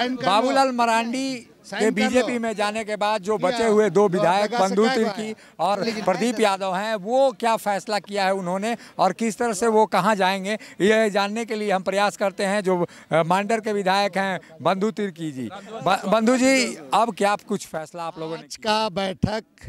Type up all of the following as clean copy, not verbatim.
बाबूलाल मरांडी के बीजेपी में जाने के बाद जो बचे हुए दो विधायक बंधु तिर्की और प्रदीप यादव हैं, वो क्या फैसला किया है उन्होंने और किस तरह से वो कहां जाएंगे, ये जानने के लिए हम प्रयास करते हैं। जो मांडर के विधायक हैं बंधु तिर्की जी, बंधु जी, अब क्या कुछ फैसला आप लोगों ने? आज का बैठक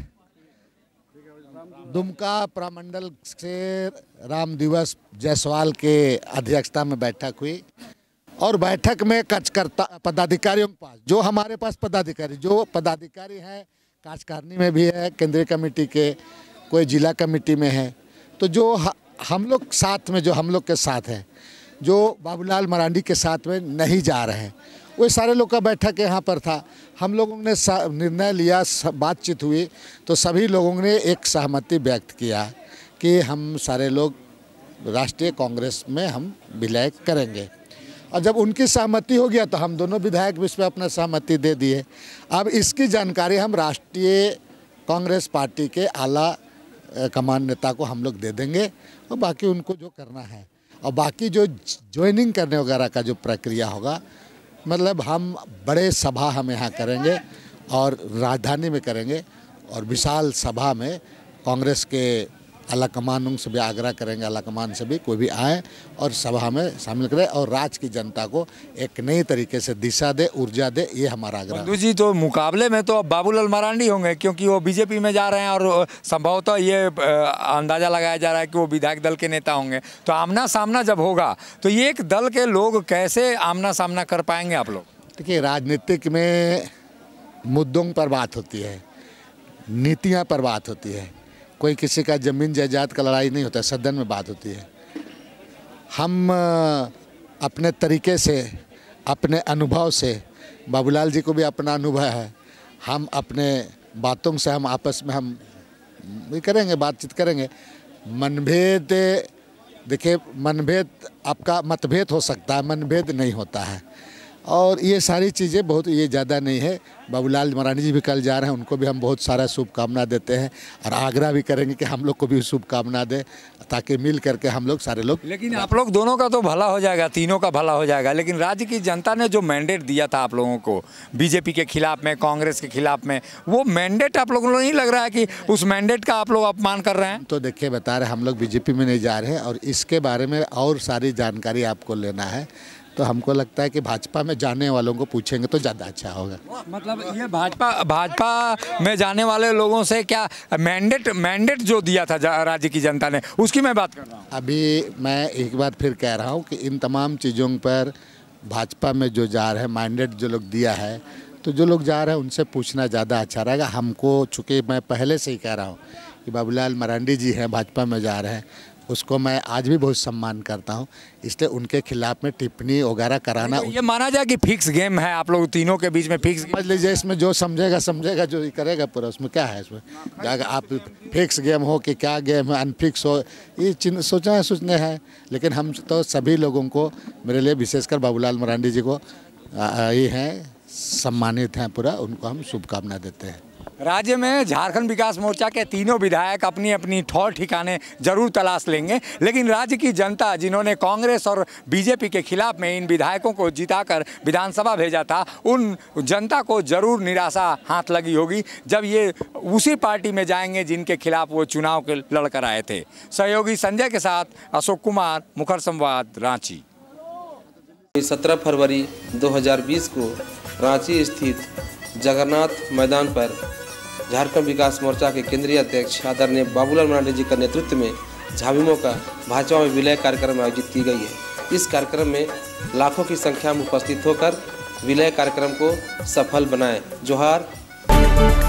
दुमका प्रमंडल से राम दिवस जायसवाल के अध्यक्षता में बैठक हुई और बैठक में कार्यकर्ता पदाधिकारियों के पास जो हमारे पास पदाधिकारी हैं, कार्यकारिणी में भी है, केंद्रीय कमेटी के, कोई जिला कमेटी में है, तो जो हम लोग साथ में, जो हम लोग के साथ हैं, जो बाबूलाल मरांडी के साथ में नहीं जा रहे हैं, वो सारे लोग का बैठक यहाँ पर था। हम लोगों ने निर्णय लिया, बातचीत हुई तो सभी लोगों ने एक सहमति व्यक्त किया कि हम सारे लोग राष्ट्रीय कांग्रेस में हम विलय करेंगे। और जब उनकी सहमति हो गया तो हम दोनों विधायक भी इस पर अपना सहमति दे दिए। अब इसकी जानकारी हम राष्ट्रीय कांग्रेस पार्टी के आला कमान नेता को हम लोग दे देंगे और बाकी उनको जो करना है, और बाकी जो ज्वाइनिंग करने वगैरह का जो प्रक्रिया होगा, मतलब हम बड़े सभा हम यहाँ करेंगे और राजधानी में करेंगे और विशाल सभा में कांग्रेस के आला कमानों से भी आग्रह करेंगे, आला कमान से भी कोई भी आए और सभा में शामिल करे और राज्य की जनता को एक नई तरीके से दिशा दे, ऊर्जा दे, ये हमारा आग्रह। बंधु जी, तो मुकाबले में तो अब बाबूलाल मरांडी होंगे क्योंकि वो बीजेपी में जा रहे हैं और संभवतः ये अंदाजा लगाया जा रहा है कि वो विधायक दल के नेता होंगे। तो आमना सामना जब होगा तो ये एक दल के लोग कैसे आमना सामना कर पाएंगे आप लोग? देखिए, राजनीतिक में मुद्दों पर बात होती है, नीतियाँ पर बात होती है, कोई किसी का ज़मीन जायदाद का लड़ाई नहीं होता, सदन में बात होती है। हम अपने तरीके से, अपने अनुभव से, बाबूलाल जी को भी अपना अनुभव है, हम अपने बातों से हम आपस में हम भी करेंगे, बातचीत करेंगे। मनभेद, देखिए, मनभेद आपका मतभेद हो सकता है, मनभेद नहीं होता है, और ये सारी चीज़ें बहुत ये ज़्यादा नहीं है। बाबूलाल मरांडी जी भी कल जा रहे हैं, उनको भी हम बहुत सारा शुभकामना देते हैं और आग्रह भी करेंगे कि हम लोग को भी शुभकामना दें ताकि मिल करके हम लोग सारे लोग। लेकिन आप लोग दोनों का तो भला हो जाएगा, तीनों का भला हो जाएगा, लेकिन राज्य की जनता ने जो मैंडेट दिया था आप लोगों को बीजेपी के खिलाफ में, कांग्रेस के खिलाफ में, वो मैंडेट आप लोगों को नहीं लग रहा है कि उस मैंडेट का आप लोग अपमान कर रहे हैं? तो देखिए, बता रहे हम लोग बीजेपी में नहीं जा रहे हैं और इसके बारे में और सारी जानकारी आपको लेना है तो हमको लगता है कि भाजपा में जाने वालों को पूछेंगे तो ज़्यादा अच्छा होगा। मतलब ये भाजपा में जाने वाले लोगों से क्या मैंडेट जो दिया था राज्य की जनता ने, उसकी मैं बात कर रहा हूँ। अभी मैं एक बार फिर कह रहा हूँ कि इन तमाम चीज़ों पर भाजपा में जो जा रहे हैं, मैंडेट जो लोग दिया है, तो जो लोग जा रहे हैं उनसे पूछना ज़्यादा अच्छा रहेगा हमको। चूँकि मैं पहले से ही कह रहा हूँ कि बाबूलाल मरांडी जी हैं, भाजपा में जा रहे हैं, उसको मैं आज भी बहुत सम्मान करता हूं, इसलिए उनके खिलाफ में टिप्पणी वगैरह कराना। ये माना जाए कि फिक्स गेम है आप लोग तीनों के बीच में, फिक्स समझ लीजिए, इसमें जो समझेगा, जो करेगा पूरा, उसमें क्या है, इसमें अगर आप फिक्स गेम हो कि क्या गेम है, अनफिक्स हो, ये सोचने हैं। लेकिन हम तो सभी लोगों को, मेरे लिए विशेषकर बाबूलाल मरांडी जी को ये हैं, सम्मानित हैं पूरा, उनको हम शुभकामना देते हैं। राज्य में झारखंड विकास मोर्चा के तीनों विधायक अपनी अपनी ठौर ठिकाने जरूर तलाश लेंगे, लेकिन राज्य की जनता जिन्होंने कांग्रेस और बीजेपी के खिलाफ में इन विधायकों को जिताकर विधानसभा भेजा था, उन जनता को जरूर निराशा हाथ लगी होगी जब ये उसी पार्टी में जाएंगे जिनके खिलाफ वो चुनाव के लड़कर आए थे। सहयोगी संजय के साथ अशोक कुमार, मुखर संवाद, रांची। 17 फरवरी 2020 को रांची स्थित जगन्नाथ मैदान पर झारखंड विकास मोर्चा के केंद्रीय अध्यक्ष आदरणीय बाबूलाल मरांडी जी का नेतृत्व में झाविमो का भाजपा में विलय कार्यक्रम आयोजित की गई है। इस कार्यक्रम में लाखों की संख्या में उपस्थित होकर विलय कार्यक्रम को सफल बनाएं। जोहार।